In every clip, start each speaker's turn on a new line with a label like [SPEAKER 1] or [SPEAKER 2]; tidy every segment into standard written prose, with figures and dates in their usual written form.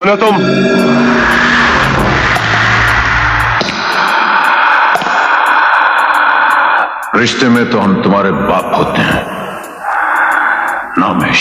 [SPEAKER 1] बोलो तुम। रिश्ते में तो हम तुम्हारे बाप होते हैं। नाम है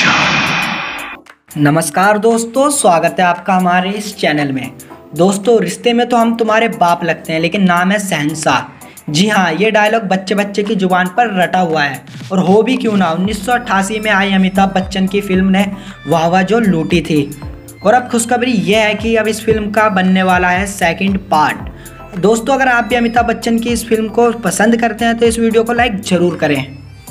[SPEAKER 1] शहंशाह।
[SPEAKER 2] नमस्कार दोस्तों, स्वागत है आपका हमारे इस चैनल में। दोस्तों, रिश्ते में तो हम तुम्हारे बाप लगते हैं लेकिन नाम है शहंशाह। जी हाँ, ये डायलॉग बच्चे बच्चे की जुबान पर रटा हुआ है और हो भी क्यों ना, 1988 में आई अमिताभ बच्चन की फिल्म ने वाह जो लूटी थी। और अब खुशखबरी यह है कि अब इस फिल्म का बनने वाला है सेकंड पार्ट। दोस्तों, अगर आप भी अमिताभ बच्चन की इस फिल्म को पसंद करते हैं तो इस वीडियो को लाइक जरूर करें।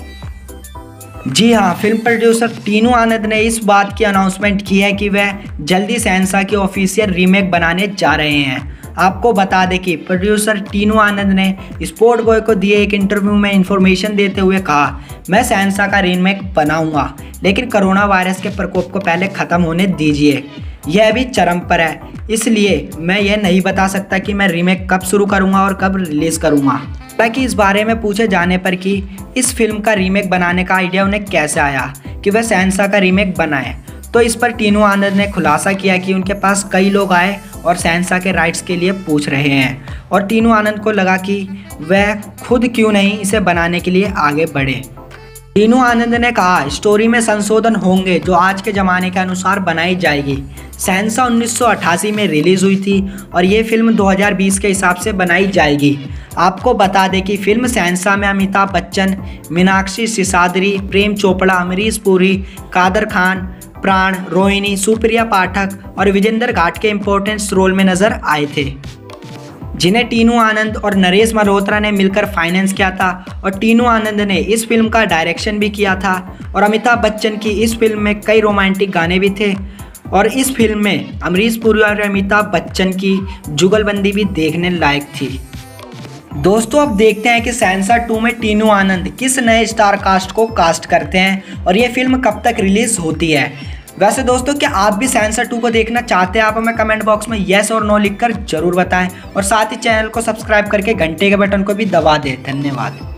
[SPEAKER 2] जी हाँ, फिल्म प्रोड्यूसर टीनू आनंद ने इस बात की अनाउंसमेंट की है कि वह जल्दी शहंशाह की ऑफिशियल रीमेक बनाने जा रहे हैं। आपको बता दें कि प्रोड्यूसर टीनू आनंद ने स्पोर्ट बॉय को दिए एक इंटरव्यू में इंफॉर्मेशन देते हुए कहा, मैं शहंशाह का रीमेक बनाऊंगा लेकिन कोरोना वायरस के प्रकोप को पहले ख़त्म होने दीजिए। यह अभी चरम पर है, इसलिए मैं यह नहीं बता सकता कि मैं रीमेक कब शुरू करूंगा और कब रिलीज़ करूंगा। ताकि इस बारे में पूछे जाने पर कि इस फिल्म का रीमेक बनाने का आइडिया उन्हें कैसे आया कि वह शहंशाह का रीमेक बनाए, तो इस पर टीनू आनंद ने खुलासा किया कि उनके पास कई लोग आए और शहंशाह के राइट्स के लिए पूछ रहे हैं और टीनू आनंद को लगा कि वह खुद क्यों नहीं इसे बनाने के लिए आगे बढ़े। टीनू आनंद ने कहा, स्टोरी में संशोधन होंगे जो आज के ज़माने के अनुसार बनाई जाएगी। शहंशाह 1988 में रिलीज़ हुई थी और ये फिल्म 2020 के हिसाब से बनाई जाएगी। आपको बता दें कि फिल्म शहंशाह में अमिताभ बच्चन, मीनाक्षी सिसाद्री, प्रेम चोपड़ा, अमरीश पुरी, कादर खान, प्राण, रोहिणी, सुप्रिया पाठक और विजेंद्र घाट के इम्पोर्टेंट रोल में नजर आए थे, जिन्हें टीनू आनंद और नरेश मल्होत्रा ने मिलकर फाइनेंस किया था। और टीनू आनंद ने इस फिल्म का डायरेक्शन भी किया था और अमिताभ बच्चन की इस फिल्म में कई रोमांटिक गाने भी थे और इस फिल्म में अमरीश पुरी और अमिताभ बच्चन की जुगलबंदी भी देखने लायक थी। दोस्तों, अब देखते हैं कि शहंशाह 2 में टीनू आनंद किस नए स्टार कास्ट को कास्ट करते हैं और ये फिल्म कब तक रिलीज होती है। वैसे दोस्तों, क्या आप भी शहंशाह 2 को देखना चाहते हैं? आप हमें कमेंट बॉक्स में येस और नो लिखकर जरूर बताएं और साथ ही चैनल को सब्सक्राइब करके घंटे के बटन को भी दबा दें। धन्यवाद।